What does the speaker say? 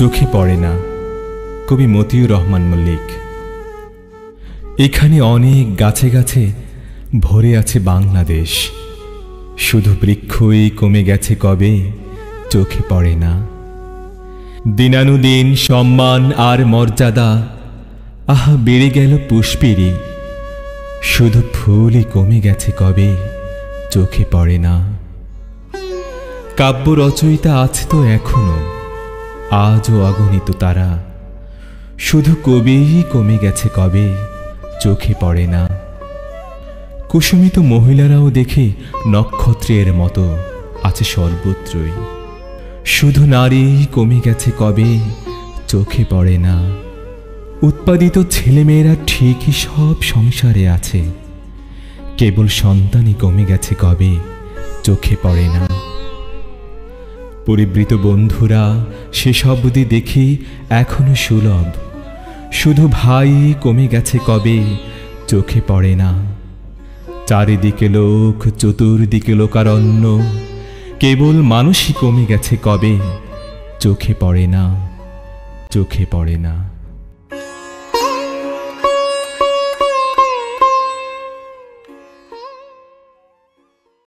চোখে পড়ে না। কবি মতিউর রহমান মল্লিক। এখানে অনেক গাছে গাছে ভরে আছে বাংলাদেশ, শুধু বৃক্ষই কমে গেছে কবে, চোখে পড়ে না। দিনানুদিন সম্মান আর মর্যাদা আহা বেড়ে গেল পুষ্পেরই, শুধু ফুলই কমে গেছে কবে, চোখে পড়ে না। কাব্য রচয়িতা আছে তো এখনো, আজও অগণিত তারা, শুধু কবিই কমে গেছে কবে, চোখে পড়ে না। কুসুমিত মহিলারাও দেখে নক্ষত্রের মতো আছে সর্বত্রই, শুধু নারী কমে গেছে কবে, চোখে পড়ে না। উৎপাদিত ছেলেমেয়েরা ঠিকই সব সংসারে আছে, কেবল সন্তানই কমে গেছে কবে, চোখে পড়ে না। পরিবৃত বন্ধুরা সেসব দেখি এখনো সুলভ, শুধু ভাই কমে গেছে কবে, চোখে পড়ে না। চারিদিকে লোক, চতুর্দিকে লোকারণ্য, কেবল মানুষই কমে গেছে কবে, চোখে পড়ে না, চোখে পড়ে না।